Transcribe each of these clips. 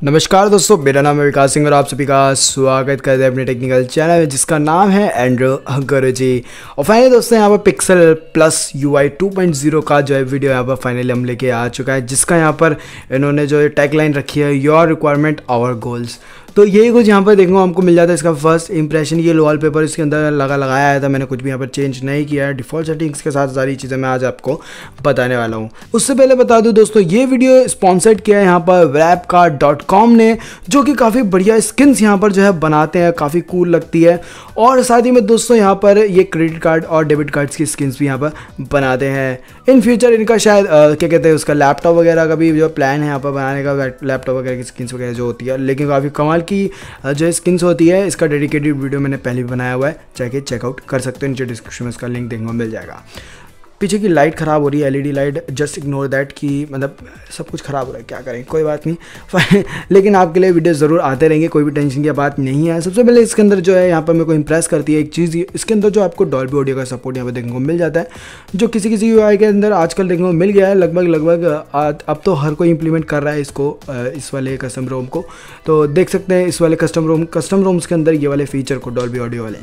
नमस्कार दोस्तों, मेरा नाम है विकास सिंह और आप सभी का स्वागत करते हैं अपने टेक्निकल चैनल में जिसका नाम है एंड्रो गुरुजी। और फाइनली दोस्तों यहाँ पर पिक्सल प्लस UI 2.0 का जो है वीडियो यहाँ पर फाइनली हम लेके आ चुका है, जिसका यहाँ पर इन्होंने जो टैगलाइन रखी है योर रिक्वायरमेंट आवर गोल्स। तो यही कुछ यहाँ पर देखने को हमको मिल जाता है। इसका फर्स्ट इंप्रेशन ये वॉलपेपर इसके अंदर लगाया आया था, मैंने कुछ भी यहाँ पर चेंज नहीं किया है। डिफ़ॉल्ट सेटिंग्स के साथ सारी चीज़ें मैं आज आपको बताने वाला हूँ। उससे पहले बता दूँ दोस्तों, ये वीडियो स्पॉन्सर्ड किया है यहाँ पर wrapcard.com ने, जो कि काफ़ी बढ़िया स्किन्स यहाँ पर जो है बनाते हैं, काफ़ी कूल लगती है। और साथ ही में दोस्तों यहाँ पर ये क्रेडिट कार्ड और डेबिट कार्ड्स की स्किन्स भी यहाँ पर बनाते हैं। इन फ्यूचर इनका शायद क्या कहते हैं उसका लैपटॉप वगैरह का भी जो प्लान है यहाँ पर बनाने का, लैपटॉप वगैरह की स्किन्स वगैरह जो होती है। लेकिन काफ़ी कमाल की जो स्किन्स होती है, इसका डेडिकेटेड वीडियो मैंने पहले भी बनाया हुआ है, जाके चेकआउट कर सकते हो। नीचे डिस्क्रिप्शन में इसका लिंक देखने को मिल जाएगा। पीछे की लाइट ख़राब हो रही है, LED light, just ignore that कि मतलब सब कुछ ख़राब हो रहा है, क्या करें, कोई बात नहीं। लेकिन आपके लिए वीडियो ज़रूर आते रहेंगे, कोई भी टेंशन की बात नहीं है। सबसे पहले इसके अंदर जो है यहाँ पर मेरे को इंप्रेस करती है एक चीज़, इसके अंदर जो आपको डॉल्बी ऑडियो का सपोर्ट यहाँ पर देखने को मिल जाता है, जो किसी UI के अंदर आजकल देखने को मिल गया है। लगभग अब तो हर कोई इंप्लीमेंट कर रहा है इसको, इस वाले कस्टम रोम को। तो देख सकते हैं इस वाले कस्टम रोम्स के अंदर ये वाले फीचर को, डॉल्बी ऑडियो वाले।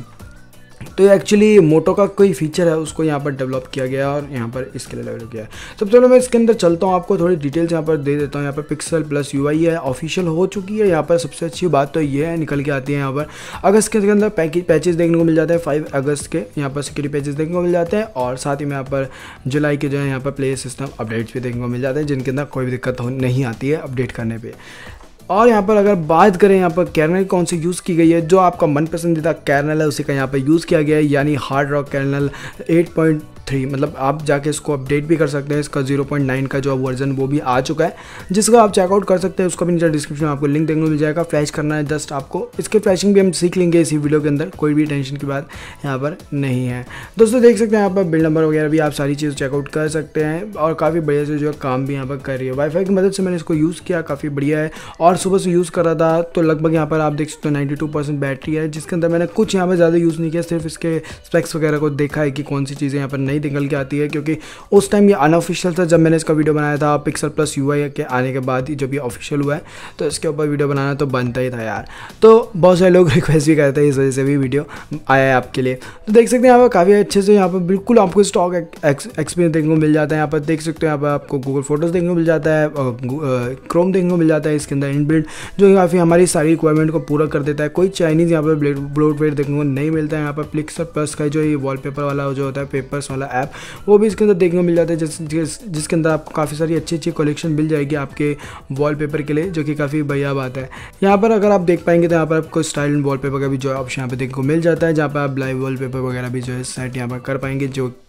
तो ये एक्चुअली मोटो का कोई फीचर है, उसको यहाँ पर डेवलप किया गया और यहाँ पर इसके लिए डेवलप किया है। सबसे पहले मैं इसके अंदर चलता हूँ, आपको थोड़ी डिटेल्स यहाँ पर दे देता हूँ। यहाँ पर पिक्सल प्लस UI है, ऑफिशियल हो चुकी है। यहाँ पर सबसे अच्छी बात तो ये है, निकल के आती है यहाँ पर अगस्त के अंदर पैचेस देखने को मिल जाते हैं। 5 अगस्त के यहाँ पर सिक्योरिटी पैचेस देखने को मिल जाते हैं। और साथ ही में यहाँ पर जुलाई के जो है यहाँ पर प्ले सिस्टम अपडेट्स भी देखने को मिल जाते हैं, जिनके अंदर कोई भी दिक्कत नहीं आती है अपडेट करने पर। और यहाँ पर अगर बात करें यहाँ पर कर्नल कौन सी यूज़ की गई है, जो आपका मन पसंदीदा कर्नल है उसी का यहाँ पर यूज़ किया गया है, यानी हार्ड रॉक कर्नल 8.3। मतलब आप जाके इसको अपडेट भी कर सकते हैं। इसका 0.9 का जो वर्जन वो भी आ चुका है, जिसका आप चेकआउट कर सकते हैं। उसका भी नीचे डिस्क्रिप्शन में आपको लिंक देखने को मिल जाएगा। फ्लैश करना है जस्ट आपको, इसके फ्लैशिंग भी हम सीख लेंगे इसी वीडियो के अंदर, कोई भी टेंशन की बात यहाँ पर नहीं है। दोस्तों देख सकते हैं यहाँ पर बिल्ड नंबर वगैरह भी आप सारी चीज़ चेकआउट कर सकते हैं। और काफ़ी बढ़िया से जो काम भी यहाँ पर कर रही है। वाईफाई की मदद से मैंने इसको यूज़ किया, काफ़ी बढ़िया है। और सुबह से यूज़ कर रहा था तो लगभग यहाँ पर आप देख सकते हो 92% बैटरी है, जिसके अंदर मैंने कुछ यहाँ पर ज़्यादा यूज़ नहीं किया, सिर्फ इसके स्पेक्स वगैरह को देखा है कि कौन सी चीज़ें यहाँ पर नई निकल के आती है। क्योंकि उस टाइम ये अनऑफिशियल था जब मैंने इसका वीडियो बनाया था। पिक्सल प्लस UI के आने के बाद ही जब ये ऑफिशियल हुआ है, तो इसके ऊपर वीडियो बनाना तो बनता ही था यार। तो बहुत सारे लोग रिक्वेस्ट भी करते हैं, इस वजह से भी वीडियो आया है आपके लिए। तो देख सकते हैं यहाँ पर काफ़ी अच्छे से यहाँ पर बिल्कुल आपको स्टॉक एक्सपीरियंस देखने को मिल जाता है। यहाँ पर देख सकते हो, यहाँ पर आपको गूगल फोटोज़ देखने को मिल जाता है, क्रोम देखने को मिल जाता है इसके अंदर इनबिल्ट, जो काफ़ी हमारी सारी रिक्वायरमेंट को पूरा कर देता है। कोई चाइनीज़ यहाँ पर ब्लोटवेयर देखने को नहीं मिलता है। यहाँ पर पिक्सल प्लस का जो ये वॉलपेपर वाला जो होता है, पेपर्स वाला ऐप, वो भी इसके अंदर देखने को मिल जाता है, जिसके अंदर आपको काफ़ी सारी अच्छी कलेक्शन मिल जाएगी आपके वॉलपेपर के लिए, जो कि काफ़ी बढ़िया बात है। यहाँ पर अगर आप देख पाएंगे तो यहाँ पर आपको स्टाइल एंड वॉलपेपर का भी जो ऑप्शन यहाँ पे देखने को मिल जाता है, जहाँ पर आप लाइव वॉलपेपर वगैरह भी जो है सेट यहाँ पर कर पाएंगे,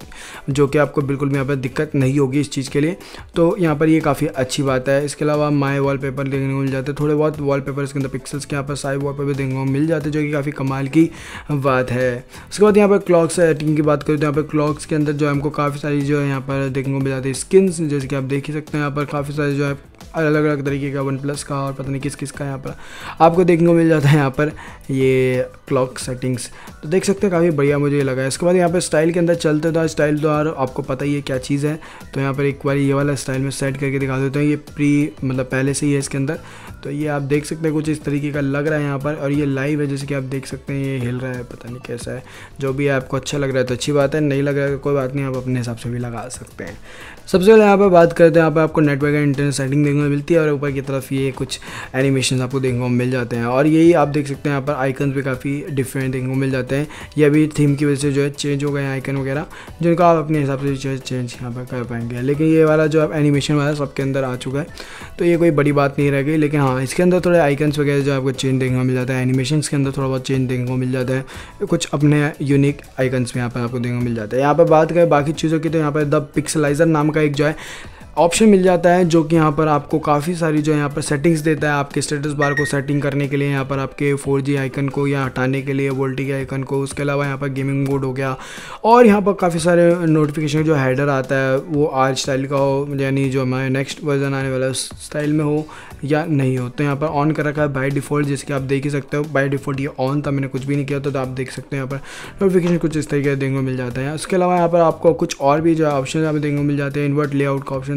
जो कि आपको बिल्कुल भी यहाँ पर दिक्कत नहीं होगी इस चीज़ के लिए। तो यहाँ पर ये काफ़ी अच्छी बात है। इसके अलावा माई वॉलपेपर देखने को मिल जाते हैं, थोड़े बहुत वॉलपेपर इसके अंदर पिक्सल्स के यहाँ पर साइड वॉलपेपर देखने को मिल जाते हैं, जो कि काफ़ी कमाल की बात है। उसके बाद यहाँ पर क्लॉक सेटिंग की बात करें तो यहाँ पर क्लॉक्स के अंदर जो है हमको काफ़ी सारी जो है यहाँ पर देखने को मिल जाती है स्किन्स, जैसे कि आप देख ही सकते हैं। यहाँ पर काफ़ी सारे जो है अलग अलग तरीके का OnePlus का और पता नहीं किस का यहाँ पर आपको देखने को मिल जाता है यहाँ पर ये क्लॉक सेटिंग्स। तो देख सकते हैं काफ़ी बढ़िया मुझे लगा है। इसके बाद यहाँ पर स्टाइल के अंदर चलते तो स्टाइल तो यार आपको पता ही है क्या चीज़ है। तो यहाँ पर एक बार ये वाला स्टाइल में सेट करके दिखा देता हूँ। ये मतलब पहले से ही है इसके अंदर, तो ये आप देख सकते हैं कुछ इस तरीके का लग रहा है यहाँ पर। और ये लाइव है, जैसे कि आप देख सकते हैं, ये हिल रहा है, पता नहीं कैसा है। जो भी आपको अच्छा लग रहा है तो अच्छी बात है, नहीं लग रहा है तो कोई बात नहीं, आप अपने हिसाब से भी लगा सकते हैं। सबसे पहले यहाँ पर बात करते हैं, यहाँ पर आपको नेटवर्क एंड इंटरनेट सेटिंग देखने को मिलती है, और ऊपर की तरफ ये कुछ एनिमेशन आपको देखने को मिल जाते हैं। और यही आप देख सकते हैं यहाँ पर आइकन्स भी काफ़ी डिफरेंट देखने को मिल जाते हैं। ये अभी थीम की वजह से जो है चेंज हो गए हैं आइकन वगैरह, जिनका आप अपने हिसाब से जो है चेंज यहाँ पर कर पाएंगे। लेकिन ये वाला जो एनिमेशन वाला सबके अंदर आ चुका है, तो ये कोई बड़ी बात नहीं रह गई। लेकिन हाँ, इसके अंदर थोड़े आइकन्स वगैरह जो आपको चेंज देखने को मिल जाता है, एनिमेशंस के अंदर थोड़ा बहुत चेंज देखने को मिल जाता है, कुछ अपने यूनिक आइकन्स भी यहाँ पर आपको देखने को मिल जाता है। यहाँ पर बात करें बाकी चीज़ों की, तो यहाँ पर द पिक्सलाइजर नाम का एक जो है ऑप्शन मिल जाता है, जो कि यहाँ पर आपको काफ़ी सारी जो यहाँ पर सेटिंग्स देता है आपके स्टेटस बार को सेटिंग करने के लिए, यहाँ पर आपके 4G आइकन को या हटाने के लिए वोल्टी के आइकन को। उसके अलावा यहाँ पर गेमिंग मोड हो गया, और यहाँ पर काफ़ी सारे नोटिफिकेशन जो हेडर आता है वो आर स्टाइल का हो, यानी जो हमारे नेक्स्ट वर्जन आने वाला है उस स्टाइल में हो या नहीं हो। तो यहाँ पर ऑन कर रखा है बाय डिफ़ॉल्ट, जैसे कि आप देख ही सकते हो। बाय डिफ़ॉल्ट ये ऑन था, मैंने कुछ भी नहीं किया था, तो आप देख सकते हैं यहाँ पर नोटिफिकेशन कुछ इस तरीके से देखने को मिल जाता है। उसके अलावा यहाँ पर आपको कुछ और भी जो ऑप्शन यहाँ पर देखने को मिल जाते हैं। इन्वर्ट लेआउट का ऑप्शन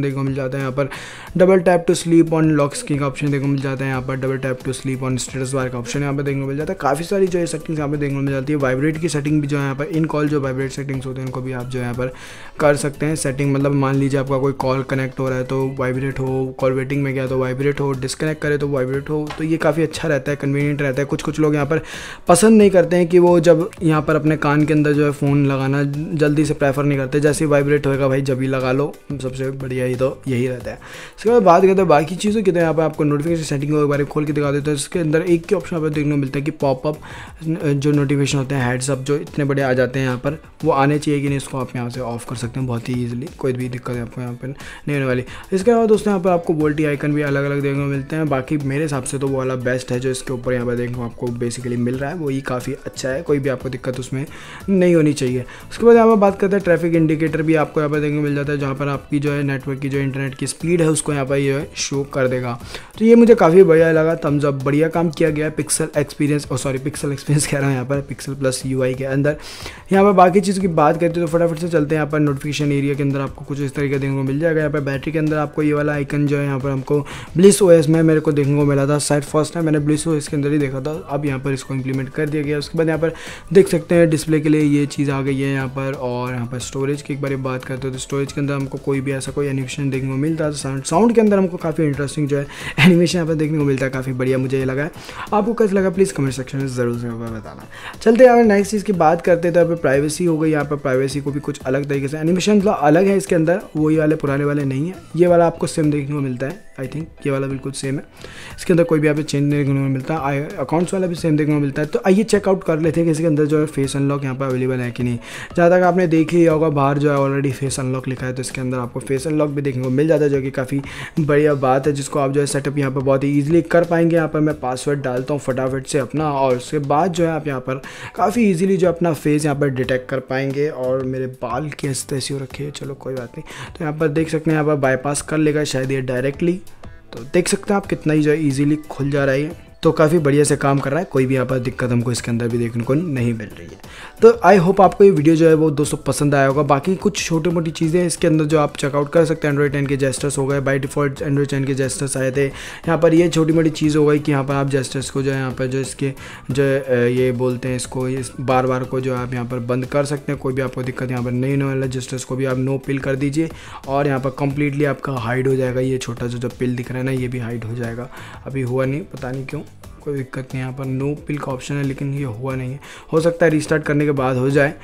देखने को मिल जाता है। यहाँ पर double tap to sleep on lock screen का ऑप्शन देखने को मिल जाता है। यहाँ पर double tap to sleep on status bar का ऑप्शन यहाँ पर देखने को मिल जाता है। काफ़ी सारी जो है सेटिंग्स यहाँ पर देखने को मिल जाती है। वाइब्रेट की सेटिंग भी जो है यहाँ पर इन कॉल जो वाइब्रेट सेटिंग्स होते हैं उनको भी आप जो है यहाँ पर कर सकते हैं सेटिंग। मतलब मान लीजिए आपका कोई कॉल कनेक्ट हो रहा है तो वाइब्रेट हो, कॉल वेटिंग में गया तो वाइब्रेट हो, डिस्कनेक्ट करे तो वाइब्रेट हो, तो ये काफ़ी अच्छा रहता है, कन्वीनियंट रहता है। कुछ लोग यहाँ पर पसंद नहीं करते हैं कि वो जब यहाँ पर अपने कान के अंदर जो है फ़ोन लगाना जल्दी से प्रेफर नहीं करते, जैसे ही वाइब्रेट होएगा भाई जब ही लगा लो, सबसे बढ़िया ही तो यही रहता है। इसके बाद बात करते हैं बाकी चीज़ों की, तो यहाँ पर आपको नोटिफिकेशन सेटिंग के बारे में खोल के दिखा देते हैं। इसके अंदर एक के ऑप्शन पर देखने को मिलता है कि पॉपअप जो नोटिफिकेशन होते हैं, हेड्स अप जो इतने बड़े आ जाते हैं यहाँ पर, वो आने चाहिए कि नहीं, इसको आप यहाँ से ऑफ कर सकते हैं बहुत ही ईजिली, कोई भी दिक्कत है आपको यहाँ पर नहीं होने वाली। इसके अलावा दोस्तों यहाँ पर आपको वोल्टी आइकन भी अलग अलग देखने को मिलते हैं। बाकी मेरे हिसाब से तो वो वाला बेस्ट है जो इसके ऊपर यहाँ पर देखने को आपको बेसिकली मिल रहा है, वही काफ़ी अच्छा है, कोई भी आपको दिक्कत उसमें नहीं होनी चाहिए। उसके बाद यहाँ पर बात करते हैं ट्रैफिक इंडिकेटर भी आपको यहाँ पर देखने को मिल जाता है, जहाँ पर आपकी जो है नेटवर्क की जो इंटरनेट की स्पीड है उसको यहाँ पर ये शो कर देगा। तो ये मुझे काफ़ी बढ़िया लगा, थम्स अप, बढ़िया काम किया गया है पिक्सल एक्सपीरियंस कह रहा हूँ यहाँ पर पिक्सल प्लस UI के अंदर। यहाँ पर बाकी चीज़ की बात करते हैं तो फटाफट से चलते हैं। यहाँ पर नोटिफिकेशन एरिया के अंदर आपको कुछ इस तरीके देखने को मिल जाएगा। यहाँ पर बैटरी के अंदर आपको ये वाला आइकन जो है यहाँ पर हमको ब्लिस OS में मेरे को देखने को मिला था, शायद फर्स्ट टाइम मैंने ब्लिस OS के अंदर ही देखा था, अब यहाँ पर इसको इंप्लीमेंट कर दिया गया। उसके बाद यहाँ पर देख सकते हैं डिस्प्ले के लिए ये चीज़ आ गई है यहाँ पर। और यहाँ पर स्टोरेज की एक बार बात करते हो तो स्टोरेज के अंदर हमको कोई भी ऐसा कोई एनिमेशन देखने को मिलता है। साउंड के अंदर हमको काफ़ी इंटरेस्टिंग जो है एनिमेशन यहाँ पर देखने को मिलता है, काफ़ी बढ़िया मुझे ये लगा है। आपको कैसा लगा प्लीज़ कमेंट सेक्शन में ज़रूर से बताना। चलते हैं नेक्स्ट चीज़ की बात करते हैं तो यहाँ पर प्राइवेसी हो गई। यहाँ पर प्राइवेसी को भी कुछ अलग तरीके से एनिमेशन मतलब अलग है इसके अंदर, वही वाले पुराने वाले नहीं है। ये वाला आपको सेम देखने को मिलता है, आई थिंक ये वाला बिल्कुल सेम है, इसके अंदर कोई भी यहाँ पे चेंज देखने को मिलता है। अकाउंट्स वाला भी सेम देखने को मिलता है। तो आइए चेकआउट कर लेते हैं कि इसके अंदर जो है फेस अनलॉक यहाँ पर अवेलेबल है कि नहीं। जहाँ तक आपने देख ही होगा बाहर जो है ऑलरेडी फेस अनलॉक लिखा है, तो इसके अंदर आपको फेस अनलॉक भी देखने को मिल जाता है, जो कि काफ़ी बढ़िया बात है, जिसको आप जो है सेटअप यहाँ पर बहुत ही ईजिली कर पाएंगे। यहाँ पर मैं पासवर्ड डालता हूँ फटाफट से अपना, और उसके बाद जो है आप यहाँ पर काफ़ी ईजिली जो अपना फेस यहाँ पर डिटेक्ट कर पाएंगे। और मेरे बाल की ऐसी हो रखी है, चलो कोई बात नहीं। तो यहाँ पर देख सकते हैं यहाँ पर बाईपास कर लेगा शायद ये डायरेक्टली, तो देख सकते हैं आप कितना ही जो है ईजिली खुल जा रहा है, तो काफ़ी बढ़िया से काम कर रहा है। कोई भी यहाँ पर दिक्कत हमको इसके अंदर भी देखने को नहीं मिल रही है। तो आई होप आपको ये वीडियो जो है वो दोस्तों पसंद आया होगा। बाकी कुछ छोटी मोटी चीज़ें इसके अंदर जो आप चेकआउट कर सकते हैं। एंड्रॉइड 10 के जेस्टर्स हो गए, बाय डिफ़ॉल्ट एंड्रॉइड 10 के जेस्टर्स आए थे। यहाँ पर ये छोटी मोटी चीज़ हो गई कि यहाँ पर आप जेस्टर्स को जो है यहाँ पर जो इसके जो ये बोलते हैं इसको इस बार को जो आप यहाँ पर बंद कर सकते हैं। कोई भी आपको दिक्कत यहाँ पर नहीं होने वाला। जेस्टर्स को भी आप नो पिल कर दीजिए और यहाँ पर कंप्लीटली आपका हाइड हो जाएगा। ये छोटा जो पिल दिख रहा है ना, ये भी हाइड हो जाएगा। अभी हुआ नहीं, पता नहीं क्यों, कोई दिक्कत नहीं। यहाँ पर नो पिल का ऑप्शन है लेकिन ये हुआ नहीं है, हो सकता है रीस्टार्ट करने के बाद हो जाए।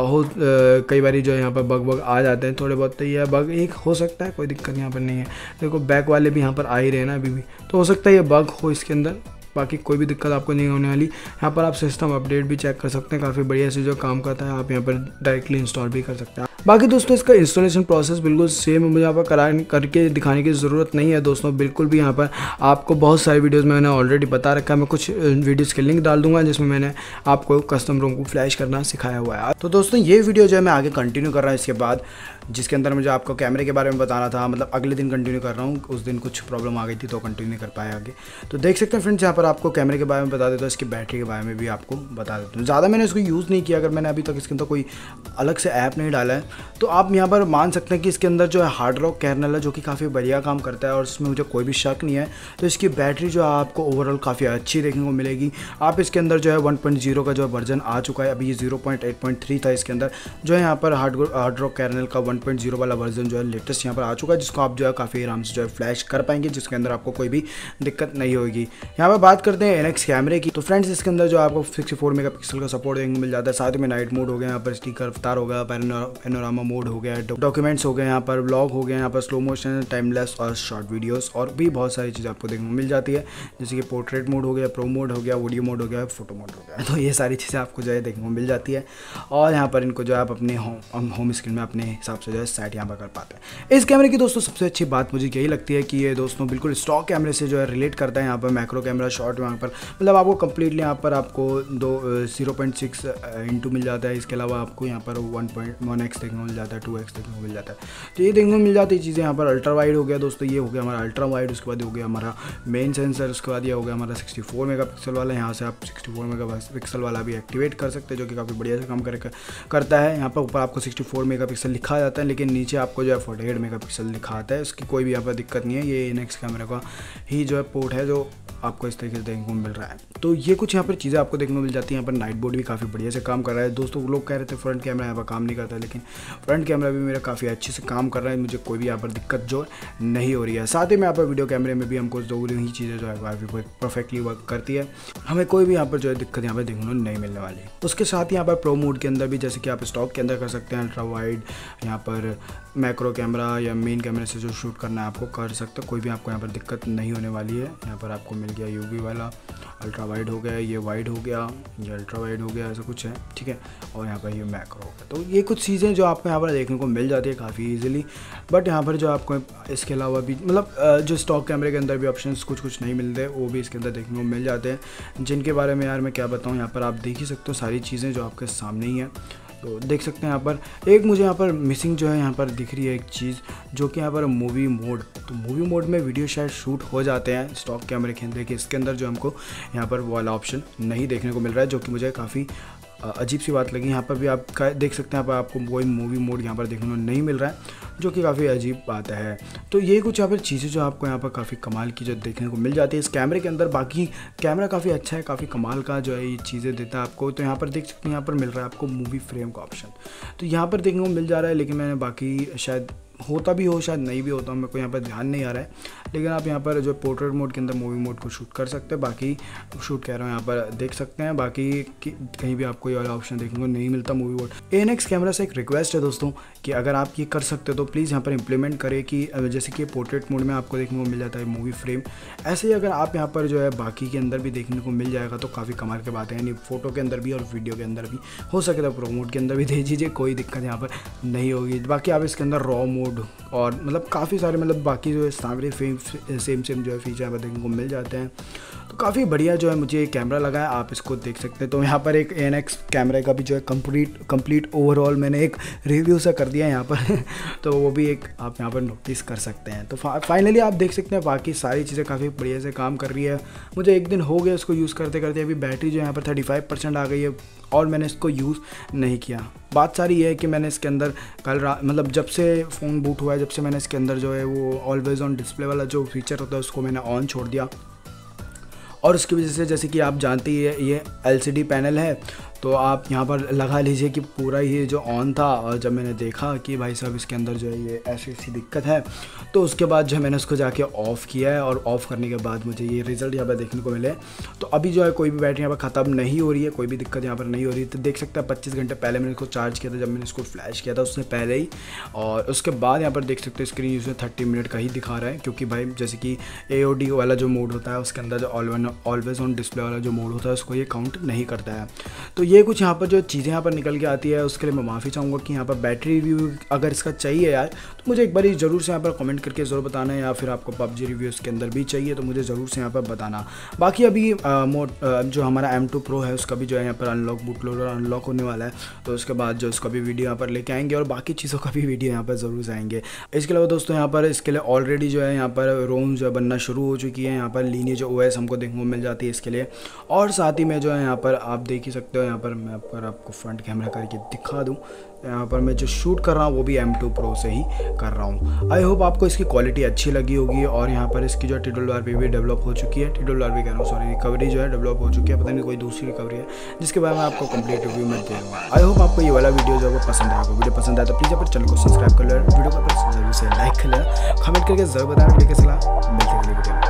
कई बार जो है यहाँ पर बग आ जाते हैं थोड़े बहुत, तो ये बग एक हो सकता है, कोई दिक्कत यहाँ पर नहीं है। देखो बैक वाले भी यहाँ पर आ ही रहे हैं ना अभी भी, तो हो सकता है ये बग हो इसके अंदर। बाकी कोई भी दिक्कत आपको नहीं होने वाली। यहाँ पर आप सिस्टम अपडेट भी चेक कर सकते हैं, काफ़ी बढ़िया से जो काम करता है। आप यहाँ पर डायरेक्टली इंस्टॉल भी कर सकते हैं। बाकी दोस्तों इसका इंस्टॉलेशन प्रोसेस बिल्कुल सेम है, मुझे यहाँ पर करके दिखाने की ज़रूरत नहीं है दोस्तों, बिल्कुल भी। यहाँ पर आपको बहुत सारी वीडियोस में मैंने ऑलरेडी बता रखा है। मैं कुछ वीडियोस के लिंक डाल दूंगा जिसमें मैंने आपको कस्टम रोम को फ्लैश करना सिखाया हुआ है। तो दोस्तों ये वीडियो जो है मैं आगे कंटिन्यू कर रहा हूँ इसके बाद, जिसके अंदर मुझे आपको कैमरे के बारे में बताना था, मतलब अगले दिन कंटिन्यू कर रहा हूँ। उस दिन कुछ प्रॉब्लम आ गई थी तो कंटिन्यू कर पाया आगे। तो देख सकते हैं फ्रेंड्स, यहाँ पर आपको कैमरे के बारे में बता देता हूँ, इसकी बैटरी के बारे में भी आपको बता देता हूँ। ज़्यादा मैंने इसको यूज़ नहीं किया, अगर मैंने अभी तक इसके अंदर कोई अलग से ऐप नहीं डाला है। तो आप यहाँ पर मान सकते हैं कि इसके अंदर जो है हार्ड रॉक कर्नल है, जो कि काफ़ी बढ़िया काम करता है और इसमें मुझे कोई भी शक नहीं है। तो इसकी बैटरी जो है आपको ओवरऑल काफ़ी अच्छी देखने को मिलेगी। आप इसके अंदर जो है 1.0 का जो वर्जन आ चुका है, अभी ये 0.8.3 था इसके अंदर, जो है यहाँ पर हार्ड रॉक कर्नल का 1.0 वाला वर्जन जो है लेटेस्ट यहाँ पर आ चुका है, जिसको आप जो है काफ़ी आराम से जो है फ्लैश कर पाएंगे, जिसके अंदर आपको कोई भी दिक्कत नहीं होगी। यहाँ पर बात करते हैं NX कैमरे की। तो फ्रेंड्स इसके अंदर जो आपको 64 मेगापिक्सल का सपोर्ट देखने को मिल जाता है। साथ में नाइट मोड हो गया, यहाँ पर स्टिकर रफ्तार हो गया, पैनोरामा मोड हो गया, डॉक्यूमेंट्स हो गए, यहाँ पर व्लॉग हो गया, यहाँ पर स्लो मोशन, टाइमलेस और शॉर्ट वीडियोस, और भी बहुत सारी चीज़ें आपको देखने को मिल जाती है, जैसे कि पोर्ट्रेट मोड हो गया, प्रो मोड हो गया, ऑडियो मोड हो गया, फोटो मोड हो गया। तो ये सारी चीज़ें आपको जो है देखने को मिल जाती है। और यहाँ पर इनको जो है आप अपने होम स्क्रीन में अपने हिसाब से जो है सेट यहाँ पर कर पाते हैं। इस कैमरे की दोस्तों सबसे अच्छी बात मुझे यही लगती है कि ये दोस्तों बिल्कुल स्टॉक कैमरे से जो है रिलेट करता है। यहाँ पर मैक्रो कैमरा, शॉर्ट, वहाँ पर मतलब आपको कंप्लीटली यहाँ पर आपको 0.6 इंटू मिल जाता है। इसके अलावा आपको यहाँ पर 1.1x देखने देखने को मिल जाता है, 2x देखने को मिल जाता है। तो ये देखने को मिल जाती है चीज़ें यहाँ पर। अल्ट्रा वाइड हो गया दोस्तों, ये हो गया हमारा अल्ट्रा वाइड। उसके बाद हो गया हमारा मेन सेंसर, उसके बाद ये हो गया हमारा 64 मेगापिक्सल वाला। यहाँ से आप 64 मेगापिक्सल वाला भी एक्टिवेट कर सकते हैं, जो कि काफ़ी बढ़िया से काम करता है। यहाँ पर ऊपर आपको 64 मेगापिक्सल लिखा जाता है, लेकिन नीचे आपको जो है 48 मेगापिक्सल लिखा आता है। इसकी कोई भी यहाँ पर दिक्कत नहीं है, ये इनएक्स कैमरा का ही जो है पोर्ट है जो आपको इस तरीके से देखने को मिल रहा है। तो ये कुछ यहाँ पर चीज़ें आपको देखने को मिल जाती हैं। यहाँ पर नाइट बोर्ड भी काफ़ी बढ़िया से काम कर रहा है दोस्तों। लोग कह रहे थे फ्रंट कैमरा यहाँ पर काम नहीं करता, लेकिन फ्रंट कैमरा भी मेरा काफ़ी अच्छे से काम कर रहा है, मुझे कोई भी यहाँ पर दिक्कत जो नहीं हो रही है। साथ ही में यहाँ पर वीडियो कैमरे में भी हमको ज़रूरी ही चीज़ें जो है काफ़ी परफेक्टली वर्क करती है, हमें कोई भी यहाँ पर जो है दिक्कत यहाँ पर देखने को नहीं मिलने वाली है। उसके साथ ही यहाँ पर प्रो मोड के अंदर भी जैसे कि आप स्टॉक के अंदर कर सकते हैं, अल्ट्रा वाइड, यहाँ पर मैक्रो कैमरा या मेन कैमरे से जो शूट करना है आपको कर सकते हो, कोई भी आपको यहाँ पर दिक्कत नहीं होने वाली है। यहाँ पर आपको मिल गया यूवी वाला, अल्ट्रा वाइड हो गया, ये वाइड हो गया, ये अल्ट्रा वाइड हो गया, ऐसा कुछ है, ठीक है। और यहाँ पर ये मैक्रो हो गया। तो ये कुछ चीज़ें जो आपको यहाँ पर देखने को मिल जाती है काफ़ी इजीली। बट यहाँ पर जो आपको इसके अलावा भी मतलब जो स्टॉक कैमरे के अंदर भी ऑप्शंस कुछ नहीं मिलते, वो भी इसके अंदर देखने को मिल जाते हैं, जिनके बारे में यार मैं क्या बताऊँ। यहाँ पर आप देख ही सकते हो सारी चीज़ें जो आपके सामने ही है। तो देख सकते हैं यहाँ पर एक मुझे यहाँ पर मिसिंग जो है यहाँ पर दिख रही है एक चीज़, जो कि यहाँ पर मूवी मोड। तो मूवी मोड में वीडियो शायद शूट हो जाते हैं स्टॉक कैमरे के अंदर, कि इसके अंदर जो हमको यहाँ पर वाला ऑप्शन नहीं देखने को मिल रहा है, जो कि मुझे काफ़ी अजीब सी बात लगी। यहाँ पर भी आप देख सकते हैं, यहाँ पर आपको कोई मूवी मोड यहाँ पर देखने को नहीं मिल रहा है, जो कि काफ़ी अजीब बात है। तो ये कुछ यहाँ पर चीज़ें जो आपको यहाँ पर काफ़ी कमाल की जो देखने को मिल जाती है इस कैमरे के अंदर। बाकी कैमरा काफ़ी अच्छा है, काफ़ी कमाल का जो है ये चीज़ें देता है आपको। तो यहाँ पर देख सकते हैं, यहाँ पर मिल रहा है आपको मूवी फ्रेम का ऑप्शन, तो यहाँ पर देखने को मिल जा रहा है। लेकिन मैंने बाकी शायद होता भी हो, शायद नहीं भी होता, मेरे को यहाँ पर ध्यान नहीं आ रहा है। लेकिन आप यहाँ पर जो पोर्ट्रेट मोड के अंदर मूवी मोड को शूट कर सकते हैं, बाकी शूट कह रहा हूँ यहाँ पर देख सकते हैं। बाकी कहीं भी आपको ये वाला ऑप्शन देखने को नहीं मिलता मूवी मोड। एएनएक्स कैमरा से एक रिक्वेस्ट है दोस्तों कि अगर आप ये कर सकते हो तो प्लीज़ यहाँ पर इंप्लीमेंट करें कि जैसे कि पोर्ट्रेट मोड में आपको देखने को मिल जाता है मूवी फ्रेम, ऐसे ही अगर आप यहाँ पर जो है बाकी के अंदर भी देखने को मिल जाएगा तो काफ़ी कमाल की बात है। यानी फोटो के अंदर भी और वीडियो के अंदर भी हो सके तो प्रो मोड के अंदर भी दे दीजिए, कोई दिक्कत यहाँ पर नहीं होगी। बाकी आप इसके अंदर रॉ मोड और मतलब काफ़ी सारे मतलब बाकी जो है सारे सेम जो है फीचर यहाँ पर देखने को मिल जाते हैं। तो काफ़ी बढ़िया जो है मुझे ये कैमरा लगा है, आप इसको देख सकते हैं। तो यहाँ पर एक एएनएक्स कैमरे का भी जो है कंप्लीट ओवरऑल मैंने एक रिव्यू सा कर दिया यहाँ पर तो वो भी एक आप यहाँ पर नोटिस कर सकते हैं। तो फाइनली आप देख सकते हैं बाकी सारी चीज़ें काफ़ी बढ़िया से काम कर रही है। मुझे एक दिन हो गया इसको यूज़ करते करते, अभी बैटरी जो यहाँ पर 35% आ गई है और मैंने इसको यूज़ नहीं किया। बात सारी ये है कि मैंने इसके अंदर कल रात मतलब जब से फ़ोन बूट हुआ है, जब से मैंने इसके अंदर जो है वो ऑलवेज ऑन डिस्प्ले वाला जो फीचर होता है उसको मैंने ऑन छोड़ दिया। और उसकी वजह से जैसे कि आप जानते ही है ये LCD पैनल है, तो आप यहाँ पर लगा लीजिए कि पूरा ये जो ऑन था। और जब मैंने देखा कि भाई साहब इसके अंदर जो है ये ऐसी दिक्कत है, तो उसके बाद जो है मैंने उसको जाके ऑफ़ किया है और ऑफ़ करने के बाद मुझे ये रिज़ल्ट यहाँ पर देखने को मिले। तो अभी जो है कोई भी बैटरी यहाँ पर ख़त्म नहीं हो रही है, कोई भी दिक्कत यहाँ पर नहीं हो रही। तो देख सकते हैं 25 घंटे पहले मैंने इसको चार्ज किया था, जब मैंने इसको फ्लैश किया था उससे पहले ही। और उसके बाद यहाँ पर देख सकते हैं स्क्रीन यूज़ में 30 मिनट का ही दिखा रहा है, क्योंकि भाई जैसे कि AOD वाला जो मोड होता है उसके अंदर जो ऑलवेज ऑन डिस्प्ले वाला जो मोड होता है उसको ये काउंट नहीं करता है। तो ये कुछ यहाँ पर जो चीज़ें यहाँ पर निकल के आती है, उसके लिए मैं माफ़ी चाहूँगा कि यहाँ पर बैटरी रिव्यू अगर इसका चाहिए यार तो मुझे एक बार ज़रूर से यहाँ पर कमेंट करके ज़रूर बताना है, या फिर आपको PUBG रिव्यू इसके अंदर भी चाहिए तो मुझे ज़रूर से यहाँ पर बताना। बाकी अभी जो हमारा M2 Pro है उसका भी जो है यहाँ पर अनलॉक बूट लोडर अनलॉक होने वाला है, तो उसके बाद जो उसका भी वीडियो यहाँ पर लेके आएंगे और बाकी चीज़ों का भी वीडियो यहाँ पर ज़रूर आएंगे। इसके अलावा दोस्तों यहाँ पर इसके लिए ऑलरेडी जो है यहाँ पर रोम जो बनना शुरू हो चुकी है, यहाँ पर लीनिएज OS हमको देखने को मिल जाती है इसके लिए। और साथ ही में जो है यहाँ पर आप देख ही सकते हो, यहाँ पर मैं आपको फ्रंट कैमरा करके दिखा दूँ, यहाँ पर मैं जो शूट कर रहा हूँ वो भी M2 Pro से ही कर रहा हूँ। आई होप आपको इसकी क्वालिटी अच्छी लगी होगी। और यहाँ पर इसकी जो TWRP भी डेवलप हो चुकी है, TWRP कह रहा हूँ सॉरी, रिकवरी जो है डेवलप हो चुकी है, पता नहीं कोई दूसरी रिकवरी है जिसके बारे में आपको कंप्लीट रिव्यू में दे दूँगा। आई होप आपको ये वाला वीडियो जो है वो पसंद आएगा। वीडियो पसंद आया तो प्लीज़ अपने चैनल को सब्सक्राइब कर लो, वीडियो को जरूर से लाइक कर लेना, कमेंट करके जरूर बताना वीडियो कैसा लगा। मिलते हैं वीडियो।